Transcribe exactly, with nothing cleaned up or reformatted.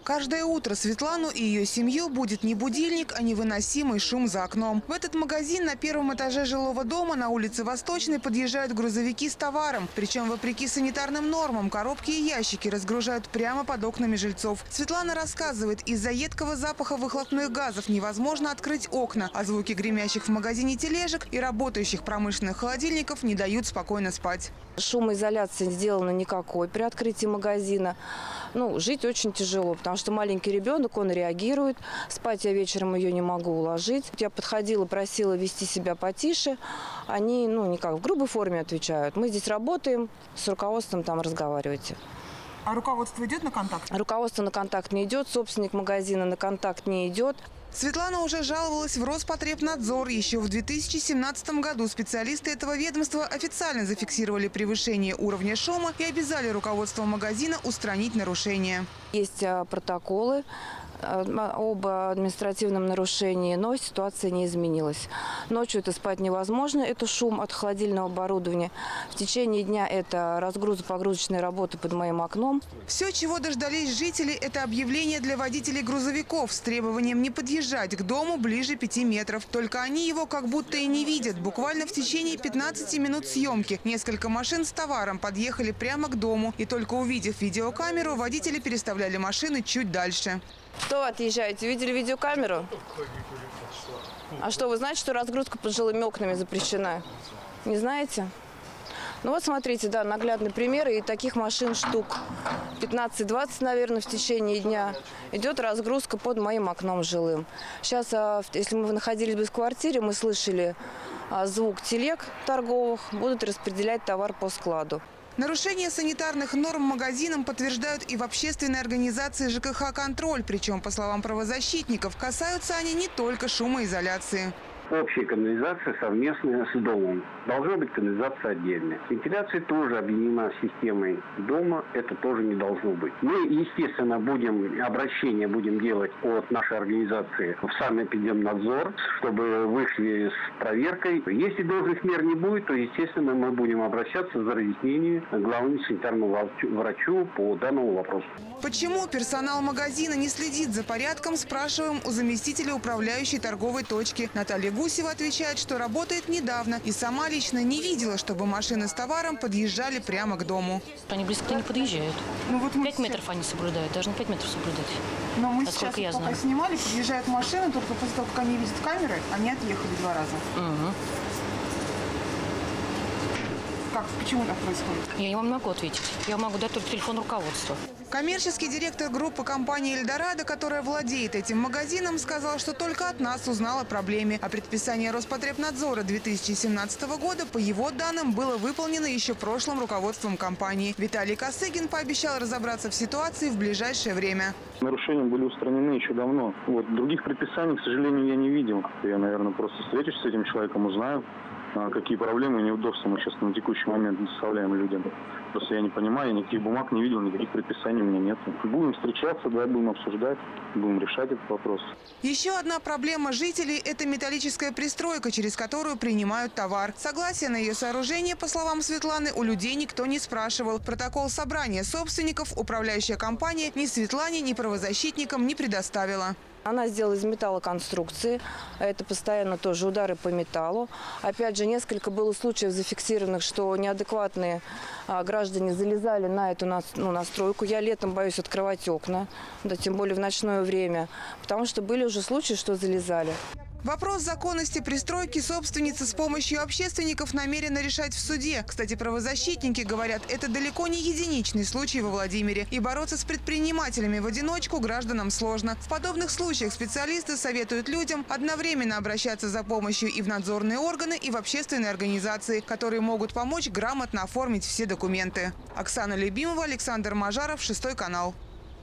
Каждое утро Светлану и ее семью будет не будильник, а невыносимый шум за окном. В этот магазин на первом этаже жилого дома на улице Восточной подъезжают грузовики с товаром. Причем, вопреки санитарным нормам, коробки и ящики разгружают прямо под окнами жильцов. Светлана рассказывает, из-за едкого запаха выхлопных газов невозможно открыть окна, а звуки гремящих в магазине тележек и работающих промышленных холодильников не дают спокойно спать. Шумоизоляции сделано никакой при открытии магазина. Ну, жить очень тяжело, потому что маленький ребенок, он реагирует. Спать я вечером ее не могу уложить. Я подходила, просила вести себя потише. Они, ну, никак, в грубой форме отвечают. Мы здесь работаем, с руководством там разговаривайте. А руководство идет на контакт? Руководство на контакт не идет, собственник магазина на контакт не идет. Светлана уже жаловалась в Роспотребнадзор. Еще в две тысячи семнадцатом году специалисты этого ведомства официально зафиксировали превышение уровня шума и обязали руководство магазина устранить нарушения. Есть протоколы об административном нарушении, но ситуация не изменилась. Ночью это спать невозможно, это шум от холодильного оборудования. В течение дня это разгрузо-погрузочные работы под моим окном. Все, чего дождались жители, это объявление для водителей грузовиков с требованием не подъезжать к дому ближе пяти метров. Только они его как будто и не видят. Буквально в течение пятнадцати минут съемки несколько машин с товаром подъехали прямо к дому. И только увидев видеокамеру, водители переставляли машины чуть дальше. Что вы отъезжаете? Видели видеокамеру? А что, вы знаете, что разгрузка под жилыми окнами запрещена? Не знаете? Ну вот смотрите, да, наглядный пример. И таких машин штук пятнадцать-двадцать, наверное, в течение дня идет разгрузка под моим окном жилым. Сейчас, если мы находились бы в квартире, мы слышали звук телег торговых, будут распределять товар по складу. Нарушение санитарных норм магазинам подтверждают и в общественной организации ЖКХ «Контроль». Причем, по словам правозащитников, касаются они не только шумоизоляции. Общая канализация совместная с домом. Должна быть канализация отдельная. Вентиляция тоже объединена с системой дома. Это тоже не должно быть. Мы, естественно, будем обращение будем делать от нашей организации в Санэпидемнадзор, чтобы вышли с проверкой. Если должных мер не будет, то, естественно, мы будем обращаться за разъяснением к главному санитарному врачу по данному вопросу. Почему персонал магазина не следит за порядком, спрашиваем у заместителя управляющей торговой точки. Наталья Гусева отвечает, что работает недавно и сама лично не видела, чтобы машины с товаром подъезжали прямо к дому. Они близко не подъезжают. Ну, вот пять метров они соблюдают, должны пять метров соблюдать. Но мы сейчас, я пока знаю. снимали, подъезжают машины, только после того, как они видят камеры, они отъехали два раза. Угу. Как? Почему так происходит? Я не вам могу ответить. Я могу дать только телефон руководства. Коммерческий директор группы компании «Эльдорадо», которая владеет этим магазином, сказал, что только от нас узнал о проблеме. А предписание Роспотребнадзора две тысячи семнадцатого года, по его данным, было выполнено еще прошлым руководством компании. Виталий Косыгин пообещал разобраться в ситуации в ближайшее время. Нарушения были устранены еще давно. Вот, других предписаний, к сожалению, я не видел. Я, наверное, просто встречусь с этим человеком, узнаю, какие проблемы и неудобства мы сейчас на текущий момент доставляем людям. Просто я не понимаю, я никаких бумаг не видел, никаких предписаний у меня нет. Будем встречаться, да, будем обсуждать, будем решать этот вопрос. Еще одна проблема жителей – это металлическая пристройка, через которую принимают товар. Согласие на ее сооружение, по словам Светланы, у людей никто не спрашивал. Протокол собрания собственников управляющая компания ни Светлане, ни правозащитникам не предоставила. Она сделала из металлоконструкции. Это постоянно тоже удары по металлу. Опять же, несколько было случаев зафиксированных, что неадекватные а, граждане залезали на эту ну, настройку. Я летом боюсь открывать окна, да, тем более в ночное время, потому что были уже случаи, что залезали. Вопрос законности пристройки собственница с помощью общественников намерена решать в суде. Кстати, правозащитники говорят, это далеко не единичный случай во Владимире. И бороться с предпринимателями в одиночку гражданам сложно. В подобных случаях специалисты советуют людям одновременно обращаться за помощью и в надзорные органы, и в общественные организации, которые могут помочь грамотно оформить все документы. Оксана Любимова, Александр Мажаров, Шестой канал.